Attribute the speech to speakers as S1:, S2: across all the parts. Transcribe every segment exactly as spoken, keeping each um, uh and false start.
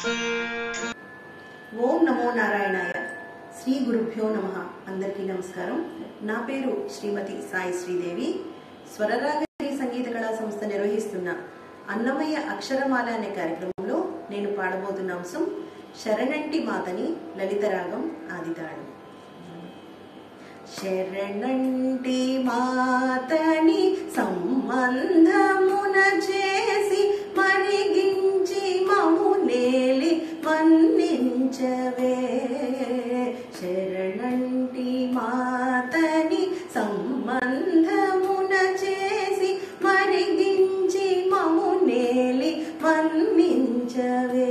S1: ఓం నమో నారాయణాయ. శ్రీ గురుభ్యో నమః. అందరికీ నమస్కారం. నా పేరు శ్రీమతి సాయి శ్రీదేవి. స్వరరాగ సంగీత కళా సంస్థ నిర్వహిస్తున్న అన్నమయ్య అక్షరమాల అనే కార్యక్రమంలో నేను పాడబోతున్న అంశం శరణంటి మాతని లలిత రాగం ఆదితాళం. శరణంటి మాతని సంబంధమున చేసి మరిగించి మము నేలి మన్నించవే. శరణంటి మాతని సంబంధమున చేసి మరిగించి మము నేలి మన్నించవే.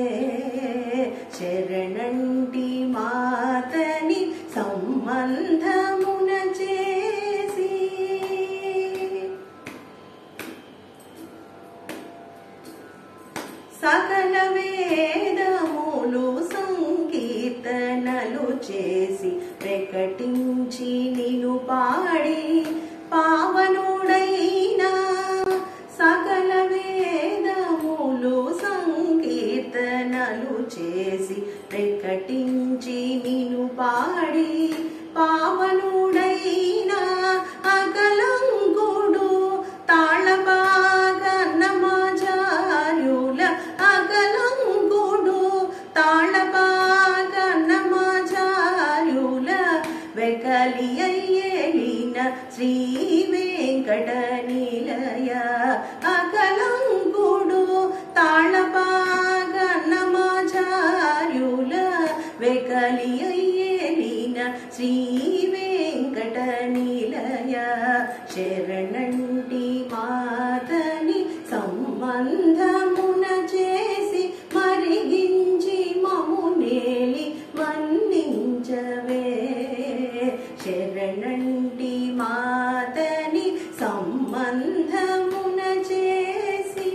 S1: శరణంటి మాతని సంబంధమున చేసి సకల వేదములు సంకీర్తనలు చేసి ప్రకటించి నిను పాడి పావనుడైనా. సకల వేదములు సంకీర్తనలు చేసి ప్రకటించి నిను పాడి పావనుడైనా. అగలంగుడు తాళపాగన్నమాచార్యుల అగలంగుడు తాళపాగన్నమాచార్యుల వెకలి అయ్యేలిన శ్రీ వెంకట నిలయ. అగలంగుడు తాళపాగన్నమాచార్యుల వెకలి అయ్యేలిన శ్రీ వెంకట నిలయ. శరణంటి మాతని సంబంధమున చేసి మరిగించి మము నేలి మన్నించవే. శరణంటి మాతని సంబంధమున చేసి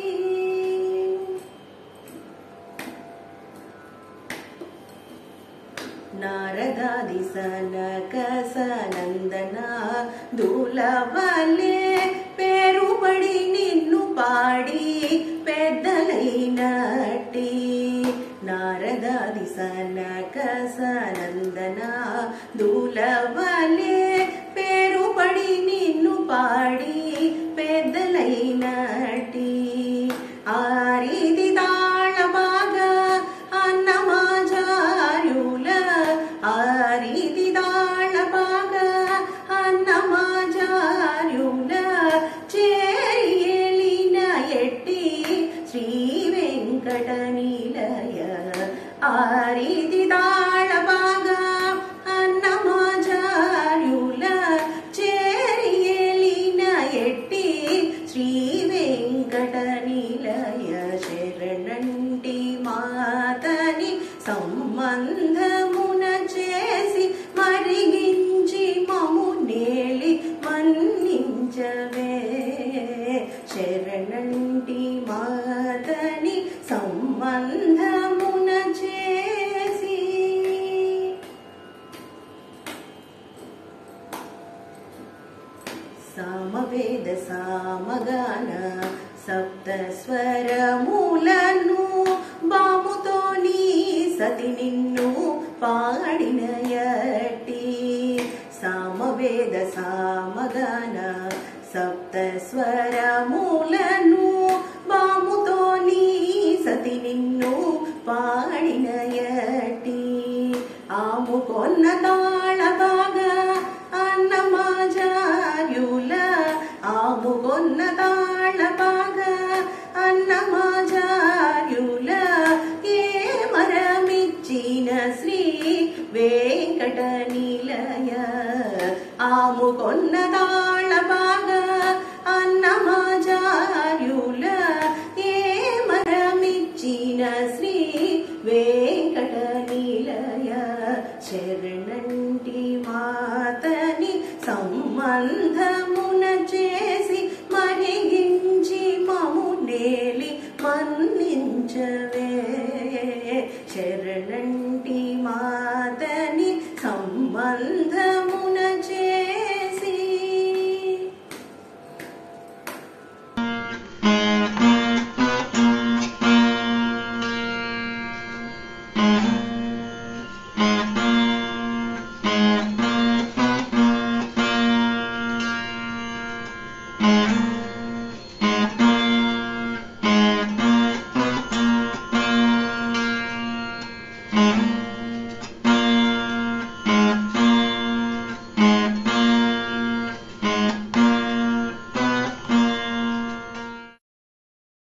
S1: నారదాది సనక సనందన దులవలే పేరుబడి నిన్ను పాడి పెద్దలైనట్టి. నారదాది సనక సనందన దులవలే పేరుబడి నిన్ను పాడి పెద్దలైనట్టి. ఆరిది తాళబాగా అన్నమాచార్యుల ఆరిది తాళబాగా అన్నమాచార్యుల చేరియేలిన ఎట్టి శ్రీ వెంకట నిలయ. ఆరిది తాళబాగా అన్నమాచార్యుల చేరియేలిన ఎట్టి శ్రీ వెంకట నిలయ. శరణంటి మాతని సంబంధమున చేసి మరిగించి మము నేలి మన్నించవే. శరణంటి మాతని సంబంధమున చేసి సామవేద సామగాన సప్త స్వరములను బాముతో నీ సతి నిన్ను పాడినయటి. సామవేద సామగాన సప్త స్వరములను బాముతో నీ సతి నిన్ను పాడినయటి. ఆముకొన్న తాళబాగా అన్నమాచార్యుల ఆముకొన్న తాళబాగా అన్నమాచార్యుల ఏ మరమిచ్చిన శ్రీ వెంకట నిలయ. ఆముకొన్న తాళబాగా అన్నమాచార్యుల ఏ మరమిచ్చిన శ్రీ వెంకట నిలయ. శరణంటి మాతని సంబంధమున చేసి మరిగించి మము నేలి మన్నించవే. శరణంటి మాతని సంబంధ